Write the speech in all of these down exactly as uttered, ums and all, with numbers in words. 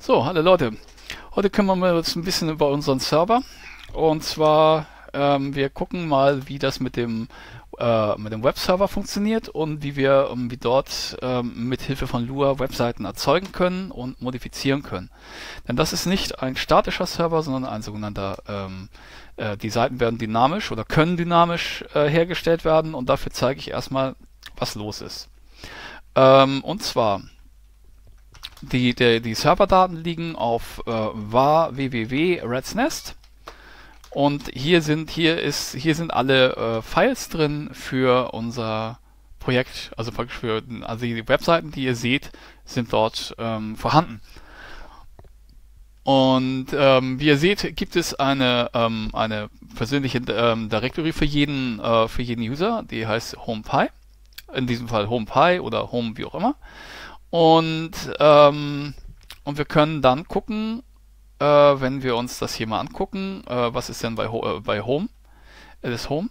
So, hallo Leute. Heute kümmern wir uns ein bisschen über unseren Server. Und zwar, ähm, wir gucken mal, wie das mit dem, äh, mit dem Webserver funktioniert und wie wir ähm, wie dort ähm, mit Hilfe von Lua Webseiten erzeugen können und modifizieren können. Denn das ist nicht ein statischer Server, sondern ein sogenannter, ähm, äh, die Seiten werden dynamisch oder können dynamisch äh, hergestellt werden, und dafür zeige ich erstmal, was los ist. Ähm, und zwar, Die, die, die Serverdaten liegen auf äh, var www Rats Nest, und hier sind hier ist hier sind alle äh, Files drin für unser Projekt, also praktisch für also die Webseiten, die ihr seht, sind dort ähm, vorhanden. Und ähm, wie ihr seht, gibt es eine ähm, eine persönliche ähm, Directory für jeden äh, für jeden User, die heißt HomePy, in diesem Fall HomePy oder Home, wie auch immer. Und, ähm, und wir können dann gucken, äh, wenn wir uns das hier mal angucken, äh, was ist denn bei, Ho äh, bei Home, Alice Home.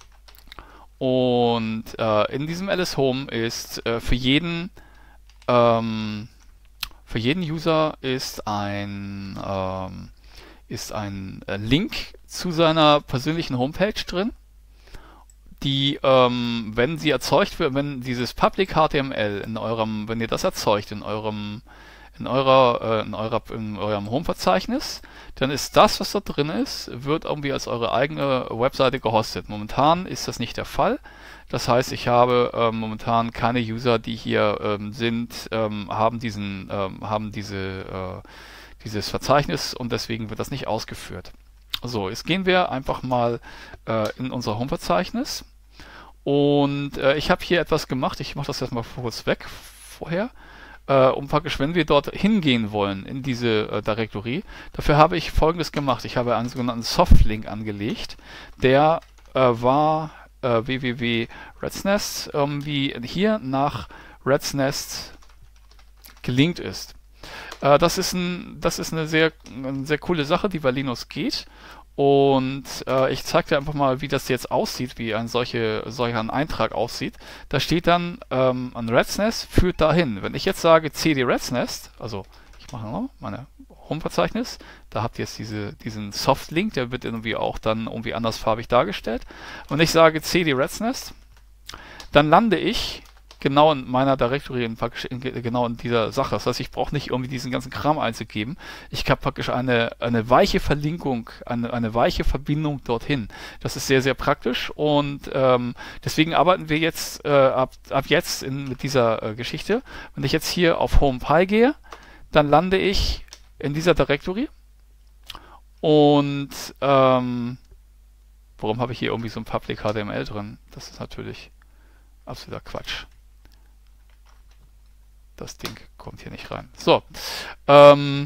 Und äh, in diesem Alice Home ist äh, für jeden ähm, für jeden User ist ein ähm, ist ein äh, Link zu seiner persönlichen Homepage drin, die, ähm, wenn sie erzeugt wird, wenn dieses Public H T M L in eurem, wenn ihr das erzeugt in eurem, in eurer, äh, in eurer, in eurem Home-Verzeichnis, dann ist das, was da drin ist, wird irgendwie als eure eigene Webseite gehostet. Momentan ist das nicht der Fall. Das heißt, ich habe ähm, momentan keine User, die hier ähm, sind, ähm, haben diesen, ähm, haben diese, äh, dieses Verzeichnis, und deswegen wird das nicht ausgeführt. So, jetzt gehen wir einfach mal äh, in unser Home-Verzeichnis. Und äh, ich habe hier etwas gemacht. Ich mache das jetzt mal kurz weg vorher. Äh, um praktisch, wenn wir dort hingehen wollen in diese äh, Directory, dafür habe ich Folgendes gemacht. Ich habe einen sogenannten Softlink angelegt. Der äh, war äh, www Rats Nest ähm, wie hier nach Rats Nest gelinkt ist. Äh, das ist, ein, das ist eine, sehr, eine sehr coole Sache, die bei Linux geht. Und äh, ich zeige dir einfach mal, wie das jetzt aussieht, wie ein solche, solcher ein Eintrag aussieht. Da steht dann, ähm, ein Rats Nest führt dahin. Wenn ich jetzt sage cd Rats Nest, also ich mache noch meine Home-Verzeichnis, da habt ihr jetzt diese, diesen Softlink, der wird irgendwie auch dann irgendwie andersfarbig dargestellt. Und ich sage cd Rats Nest, dann lande ich genau in meiner Directory, in, in, genau in dieser Sache. Das heißt, ich brauche nicht irgendwie diesen ganzen Kram einzugeben. Ich habe praktisch eine, eine weiche Verlinkung, eine, eine weiche Verbindung dorthin. Das ist sehr, sehr praktisch, und ähm, deswegen arbeiten wir jetzt äh, ab, ab jetzt in, mit dieser äh, Geschichte. Wenn ich jetzt hier auf HomePy gehe, dann lande ich in dieser Directory, und ähm, warum habe ich hier irgendwie so ein Public H T M L drin? Das ist natürlich absoluter Quatsch. Das Ding kommt hier nicht rein. So. Ähm,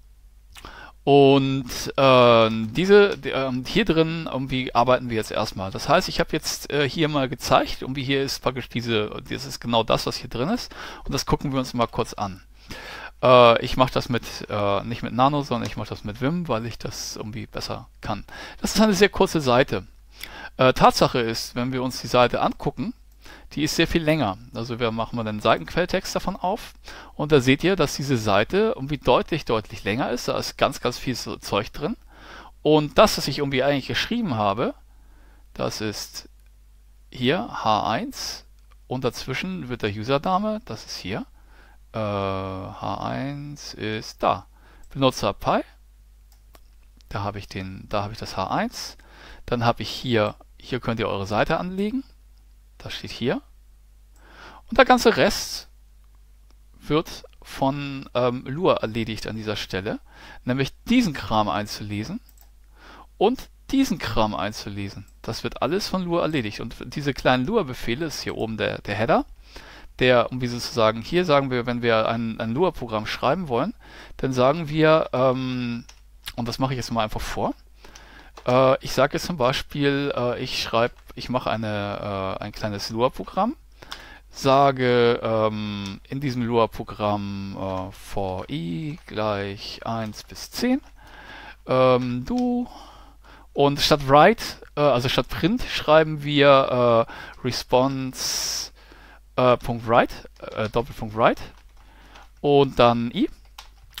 und äh, diese, äh, hier drin irgendwie arbeiten wir jetzt erstmal. Das heißt, ich habe jetzt äh, hier mal gezeigt, irgendwie hier ist praktisch diese, das ist genau das, was hier drin ist. Und das gucken wir uns mal kurz an. Äh, ich mache das mit, äh, nicht mit Nano, sondern ich mache das mit Vim, weil ich das irgendwie besser kann. Das ist eine sehr kurze Seite. Äh, Tatsache ist, wenn wir uns die Seite angucken, die ist sehr viel länger. Also wir machen mal den Seitenquelltext davon auf, und da seht ihr, dass diese Seite irgendwie deutlich, deutlich länger ist. Da ist ganz, ganz viel so Zeug drin. Und das, was ich irgendwie eigentlich geschrieben habe, das ist hier H eins, und dazwischen wird der Username, das ist hier, äh, H eins ist da. Benutzer Pi, da habe ich den, da habe ich das H eins. Dann habe ich hier, hier könnt ihr eure Seite anlegen. Das steht hier. Und der ganze Rest wird von ähm, Lua erledigt an dieser Stelle. Nämlich diesen Kram einzulesen und diesen Kram einzulesen. Das wird alles von Lua erledigt. Und diese kleinen Lua-Befehle, ist hier oben der, der Header, der, um wie sozusagen, hier sagen wir, wenn wir ein, ein Lua-Programm schreiben wollen, dann sagen wir, ähm, und das mache ich jetzt mal einfach vor, äh, ich sage jetzt zum Beispiel, äh, ich schreibe, ich mache eine, äh, ein kleines Lua-Programm, sage ähm, in diesem Lua-Programm äh, for i gleich eins bis zehn, ähm, du, und statt write, äh, also statt print, schreiben wir äh, response äh, Punkt write, äh, Doppelpunkt write, und dann i,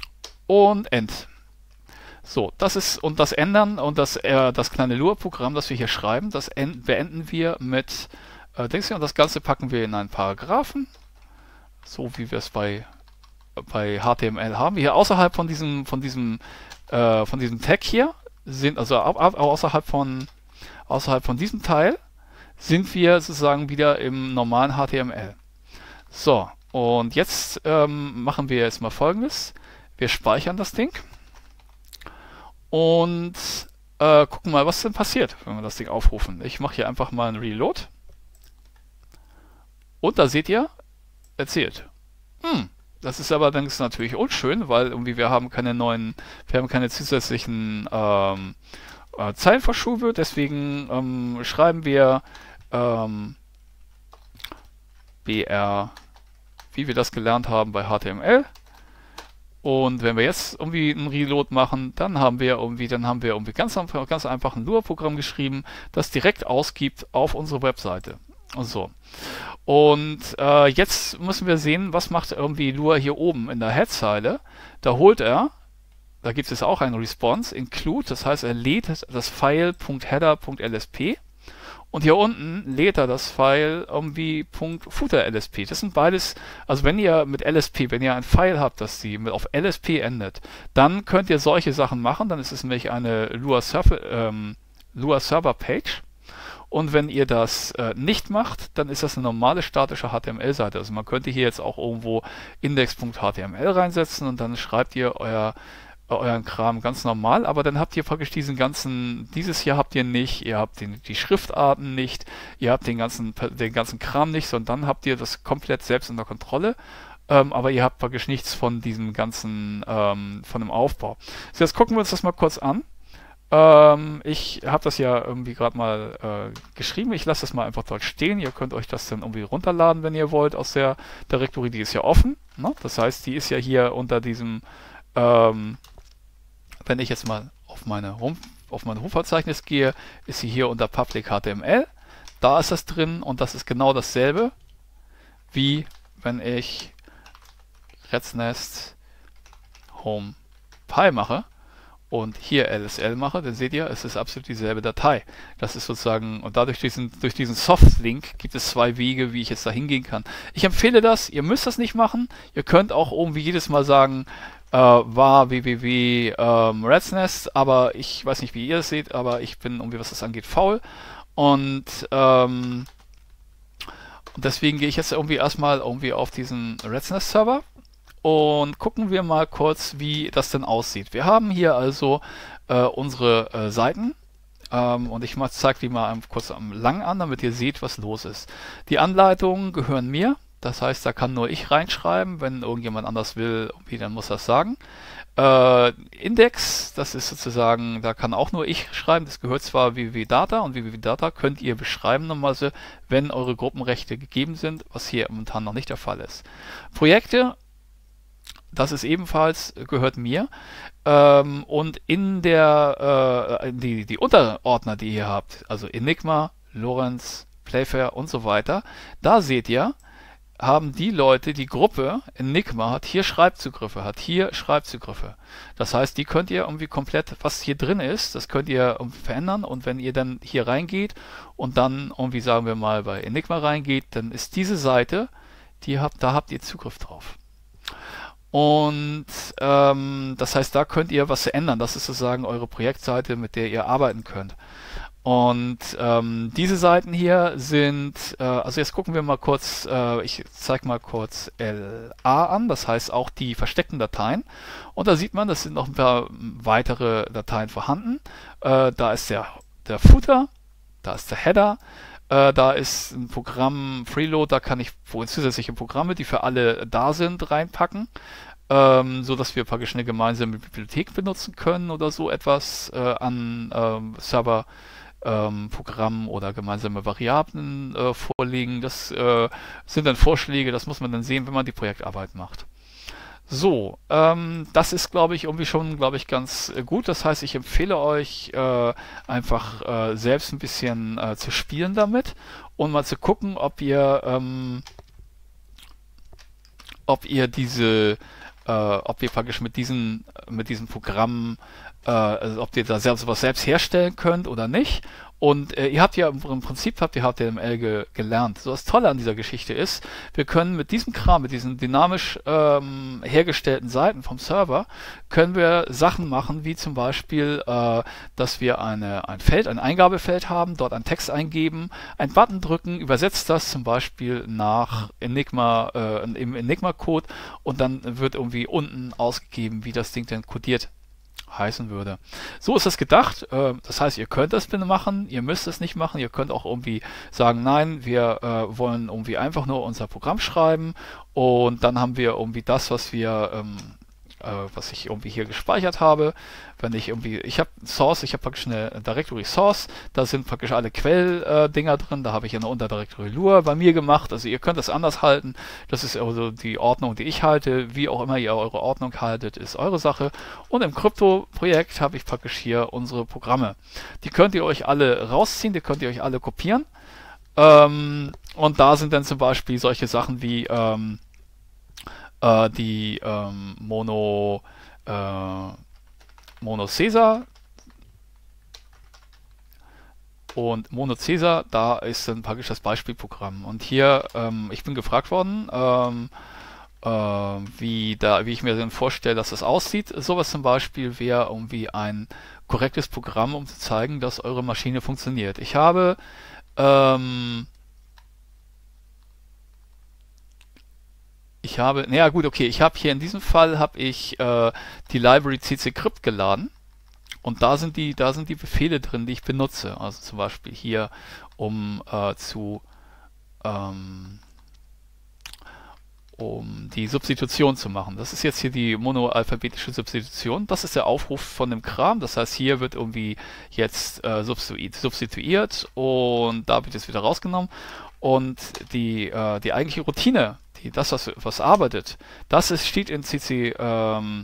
und End. So, das ist, und das Ändern und das, äh, das kleine Lua-Programm, das wir hier schreiben, das end, beenden wir mit äh, Dings hier, und das Ganze packen wir in einen Paragraphen, so wie wir es bei, bei H T M L haben. Hier außerhalb von diesem, von diesem, äh, von diesem Tag hier sind, also au, au, außerhalb von, außerhalb von diesem Teil, sind wir sozusagen wieder im normalen H T M L. So, und jetzt ähm, machen wir jetzt mal Folgendes. Wir speichern das Ding und äh, gucken mal, was denn passiert, wenn wir das Ding aufrufen. Ich mache hier einfach mal einen Reload. Und da seht ihr, erzählt. Hm, das ist aber dann natürlich unschön, weil irgendwie wir haben keine neuen, wir haben keine zusätzlichen ähm, äh, Zeilenverschube. Deswegen ähm, schreiben wir ähm, B R, wie wir das gelernt haben bei H T M L. Und wenn wir jetzt irgendwie einen Reload machen, dann haben wir irgendwie, dann haben wir irgendwie ganz einfach, ganz einfach ein Lua-Programm geschrieben, das direkt ausgibt auf unsere Webseite. Und so. Und äh, jetzt müssen wir sehen, was macht irgendwie Lua hier oben in der Head-Zeile. Da holt er, da gibt es auch einen Response, include, das heißt, er lädt das File.header.lsp. Und hier unten lädt er das File irgendwie .footer.lsp. Das sind beides, also wenn ihr mit L S P, wenn ihr ein File habt, das die mit auf L S P endet, dann könnt ihr solche Sachen machen. Dann ist es nämlich eine Lua Server, ähm, Lua Server Page. Und wenn ihr das äh, nicht macht, dann ist das eine normale statische H T M L-Seite. Also man könnte hier jetzt auch irgendwo index.html reinsetzen und dann schreibt ihr euer euren Kram ganz normal, aber dann habt ihr praktisch diesen ganzen, dieses hier habt ihr nicht, ihr habt den, die Schriftarten nicht, ihr habt den ganzen, den ganzen Kram nicht, sondern dann habt ihr das komplett selbst unter Kontrolle, ähm, aber ihr habt praktisch nichts von diesem ganzen, ähm, von dem Aufbau. So, jetzt gucken wir uns das mal kurz an. Ähm, ich habe das ja irgendwie gerade mal äh, geschrieben, ich lasse das mal einfach dort stehen, ihr könnt euch das dann irgendwie runterladen, wenn ihr wollt, aus der Directory, die ist ja offen, ne? Das heißt, die ist ja hier unter diesem, ähm, wenn ich jetzt mal auf meine Home, auf mein Home-Verzeichnis gehe, ist sie hier unter Public H T M L. Da ist das drin und das ist genau dasselbe, wie wenn ich Rat's Nest Home Pi mache und hier L S L mache, dann seht ihr, es ist absolut dieselbe Datei. Das ist sozusagen, und dadurch durch diesen, durch diesen Soft-Link gibt es zwei Wege, wie ich jetzt da hingehen kann. Ich empfehle das, ihr müsst das nicht machen. Ihr könnt auch irgendwie jedes Mal sagen, äh, war www ähm, Rat's Nest, aber ich weiß nicht, wie ihr es seht, aber ich bin irgendwie, was das angeht, faul. Und, ähm, und deswegen gehe ich jetzt irgendwie erstmal irgendwie auf diesen Rat's Nest Server. Und gucken wir mal kurz, wie das denn aussieht. Wir haben hier also äh, unsere äh, Seiten. Ähm, und ich zeige die mal kurz am lang an, damit ihr seht, was los ist. Die Anleitungen gehören mir. Das heißt, da kann nur ich reinschreiben. Wenn irgendjemand anders will, irgendwie, dann muss das sagen. Äh, Index, das ist sozusagen, da kann auch nur ich schreiben. Das gehört zwar www.data und www.data könnt ihr beschreiben normalerweise, wenn eure Gruppenrechte gegeben sind, was hier momentan noch nicht der Fall ist. Projekte, das ist ebenfalls, gehört mir. Ähm, und in der, äh, die, die Unterordner, die ihr habt, also Enigma, Lorenz, Playfair und so weiter, da seht ihr, haben die Leute, die Gruppe Enigma hat hier Schreibzugriffe, hat hier Schreibzugriffe. Das heißt, die könnt ihr irgendwie komplett, was hier drin ist, das könnt ihr irgendwie verändern. Und wenn ihr dann hier reingeht und dann irgendwie, sagen wir mal, bei Enigma reingeht, dann ist diese Seite, die habt, da habt ihr Zugriff drauf. Und ähm, das heißt, da könnt ihr was ändern. Das ist sozusagen eure Projektseite, mit der ihr arbeiten könnt. Und ähm, diese Seiten hier sind, äh, also jetzt gucken wir mal kurz, äh, ich zeige mal kurz L A an, das heißt auch die versteckten Dateien. Und da sieht man, es sind noch ein paar weitere Dateien vorhanden. Äh, da ist der, der Footer, da ist der Header. Äh, da ist ein Programm Freeload, da kann ich zusätzliche Programme, die für alle da sind, reinpacken, ähm, so dass wir praktisch eine gemeinsame Bibliothek benutzen können oder so etwas äh, an ähm, Server ähm, Programmen oder gemeinsame Variablen äh, vorlegen. Das äh, sind dann Vorschläge, das muss man dann sehen, wenn man die Projektarbeit macht. So, ähm, das ist, glaube ich, irgendwie schon, glaube ich, ganz äh, gut. Das heißt, ich empfehle euch äh, einfach äh, selbst ein bisschen äh, zu spielen damit und mal zu gucken, ob ihr, ähm, ob ihr diese äh, ob wir praktisch mit diesen, mit diesem Programm, äh, also ob ihr da selbst was selbst herstellen könnt oder nicht. Und äh, ihr habt ja im, im Prinzip habt ihr H T M L ge, gelernt. So, das Tolle an dieser Geschichte ist, wir können mit diesem Kram, mit diesen dynamisch ähm, hergestellten Seiten vom Server, können wir Sachen machen, wie zum Beispiel, äh, dass wir eine, ein Feld, ein Eingabefeld haben, dort einen Text eingeben, einen Button drücken, übersetzt das zum Beispiel nach Enigma, äh, im Enigma-Code und dann wird irgendwie unten ausgegeben, wie das Ding denn codiert heißen würde. So ist das gedacht. Äh, das heißt, ihr könnt das bitte machen, ihr müsst es nicht machen. Ihr könnt auch irgendwie sagen, nein, wir äh, wollen irgendwie einfach nur unser Programm schreiben und dann haben wir irgendwie das, was wir ähm, äh, was ich irgendwie hier gespeichert habe. Wenn ich irgendwie, ich habe Source, ich habe praktisch eine Directory Source, da sind praktisch alle Quell-Dinger äh, drin, da habe ich eine Unterdirectory Lua bei mir gemacht, also ihr könnt das anders halten, das ist also die Ordnung, die ich halte, wie auch immer ihr eure Ordnung haltet, ist eure Sache. Und im Krypto-Projekt habe ich praktisch hier unsere Programme. Die könnt ihr euch alle rausziehen, die könnt ihr euch alle kopieren. Ähm, und da sind dann zum Beispiel solche Sachen wie ähm, äh, die ähm, Mono äh, Mono Caesar und Mono Caesar, da ist dann praktisch das Beispielprogramm. Und hier, ähm, ich bin gefragt worden, ähm, äh, wie, da, wie ich mir denn vorstelle, dass das aussieht. Sowas zum Beispiel wäre irgendwie ein korrektes Programm, um zu zeigen, dass eure Maschine funktioniert. Ich habe ähm, Ich habe, naja gut, okay, ich habe hier in diesem Fall habe ich äh, die Library ccrypt geladen und da sind die, da sind die Befehle drin, die ich benutze. Also zum Beispiel hier, um äh, zu ähm, um die Substitution zu machen. Das ist jetzt hier die monoalphabetische Substitution. Das ist der Aufruf von dem Kram. Das heißt, hier wird irgendwie jetzt äh, substituiert und da wird jetzt wieder rausgenommen. Und die, äh, die eigentliche Routine, die, das, was, was arbeitet, das ist, steht in C C, ähm,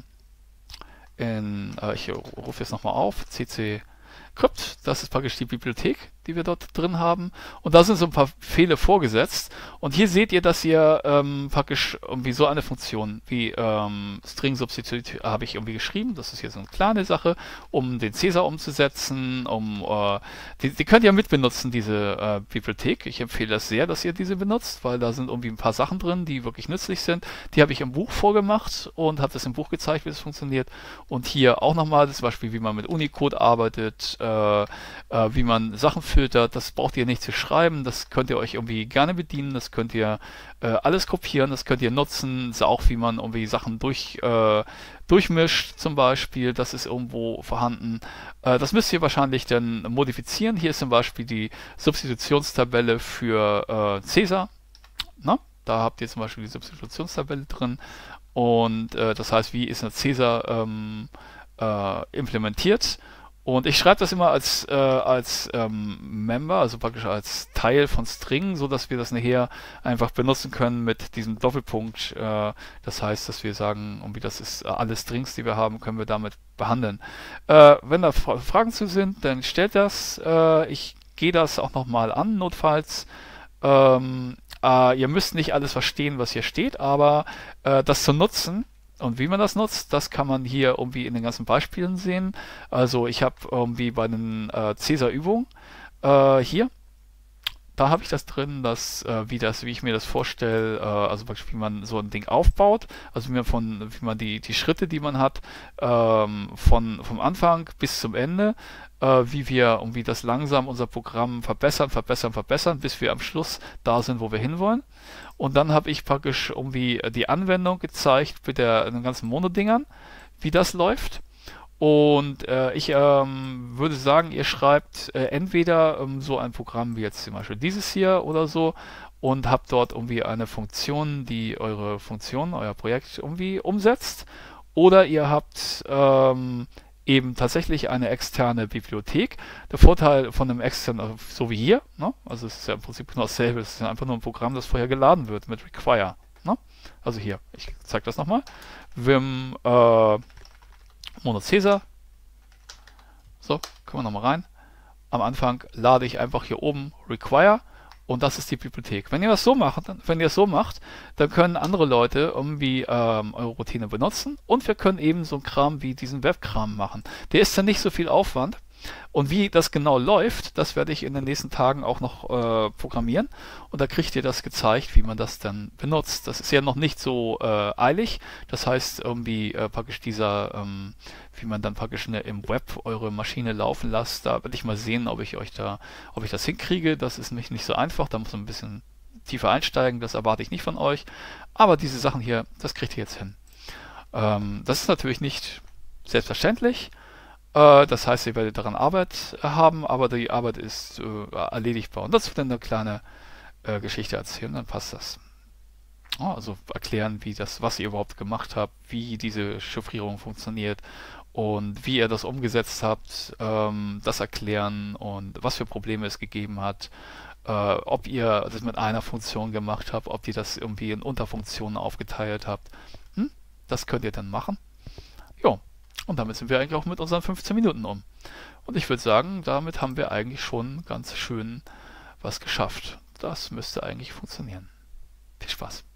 in, äh, ich rufe jetzt nochmal auf, ccrypt, das ist praktisch die Bibliothek, die wir dort drin haben. Und da sind so ein paar Befehle vorgesetzt. Und hier seht ihr, dass ihr ähm, praktisch irgendwie so eine Funktion wie ähm, String Substitute habe ich irgendwie geschrieben. Das ist hier so eine kleine Sache, um den Caesar umzusetzen. Um, äh, die, die könnt ihr mitbenutzen, diese äh, Bibliothek. Ich empfehle das sehr, dass ihr diese benutzt, weil da sind irgendwie ein paar Sachen drin, die wirklich nützlich sind. Die habe ich im Buch vorgemacht und habe das im Buch gezeigt, wie das funktioniert. Und hier auch nochmal zum Beispiel, wie man mit Unicode arbeitet, äh, äh, wie man Sachen filtert, das braucht ihr nicht zu schreiben, das könnt ihr euch irgendwie gerne bedienen, das könnt ihr äh, alles kopieren, das könnt ihr nutzen, das ist auch wie man irgendwie Sachen durch, äh, durchmischt zum Beispiel, das ist irgendwo vorhanden. Äh, das müsst ihr wahrscheinlich dann modifizieren. Hier ist zum Beispiel die Substitutionstabelle für äh, Caesar. Na? Da habt ihr zum Beispiel die Substitutionstabelle drin und äh, das heißt, wie ist eine Caesar ähm, äh, implementiert. Und ich schreibe das immer als, äh, als ähm, Member, also praktisch als Teil von String, so dass wir das nachher einfach benutzen können mit diesem Doppelpunkt. Äh, das heißt, dass wir sagen, irgendwie das ist äh, alle Strings, die wir haben, können wir damit behandeln. Äh, wenn da Fra Fragen zu sind, dann stellt das. Äh, ich gehe das auch nochmal an, notfalls. Ähm, äh, ihr müsst nicht alles verstehen, was hier steht, aber äh, das zu nutzen, und wie man das nutzt, das kann man hier irgendwie in den ganzen Beispielen sehen. Also ich habe irgendwie bei den äh, Caesar-Übungen äh, hier, da habe ich das drin, dass, äh, wie das, wie ich mir das vorstelle, äh, also wie man so ein Ding aufbaut, also wie man von, wie man die, die Schritte, die man hat, ähm, von, vom Anfang bis zum Ende, äh, wie wir irgendwie das langsam unser Programm verbessern, verbessern, verbessern, bis wir am Schluss da sind, wo wir hinwollen. Und dann habe ich praktisch irgendwie die Anwendung gezeigt mit der, den ganzen Monodingern, wie das läuft. Und äh, ich ähm, würde sagen, ihr schreibt äh, entweder ähm, so ein Programm wie jetzt zum Beispiel dieses hier oder so und habt dort irgendwie eine Funktion, die eure Funktion, euer Projekt irgendwie umsetzt. Oder ihr habt ähm, eben tatsächlich eine externe Bibliothek. Der Vorteil von einem externen, so wie hier, ne? Also es ist ja im Prinzip genau dasselbe, es ist ja einfach nur ein Programm, das vorher geladen wird mit Require. Ne? Also hier, ich zeige das nochmal. Vim äh, Mono Caesar. So, können wir nochmal rein. Am Anfang lade ich einfach hier oben Require Und das ist die Bibliothek. Wenn ihr das so macht, dann, wenn ihr es so macht, dann können andere Leute irgendwie ähm, eure Routine benutzen und wir können eben so einen Kram wie diesen Webkram machen. Der ist dann nicht so viel Aufwand. Und wie das genau läuft, das werde ich in den nächsten Tagen auch noch äh, programmieren. Und da kriegt ihr das gezeigt, wie man das dann benutzt. Das ist ja noch nicht so äh, eilig. Das heißt, irgendwie äh, praktisch dieser, ähm, wie man dann praktisch ne, im Web eure Maschine laufen lasst, da werde ich mal sehen, ob ich euch da, ob ich das hinkriege. Das ist nämlich nicht so einfach. Da muss man ein bisschen tiefer einsteigen. Das erwarte ich nicht von euch. Aber diese Sachen hier, das kriegt ihr jetzt hin. Ähm, das ist natürlich nicht selbstverständlich. Äh, das heißt, ihr werdet daran Arbeit haben, aber die Arbeit ist äh, erledigbar. Und das wird dann eine kleine äh, Geschichte erzählen, dann passt das. Ja, also erklären, wie das, was ihr überhaupt gemacht habt, wie diese Chiffrierung funktioniert und wie ihr das umgesetzt habt, ähm, das erklären und was für Probleme es gegeben hat, äh, ob ihr das mit einer Funktion gemacht habt, ob ihr das irgendwie in Unterfunktionen aufgeteilt habt. Hm? Das könnt ihr dann machen. Jo. Und damit sind wir eigentlich auch mit unseren fünfzehn Minuten um. Und ich würde sagen, damit haben wir eigentlich schon ganz schön was geschafft. Das müsste eigentlich funktionieren. Viel Spaß.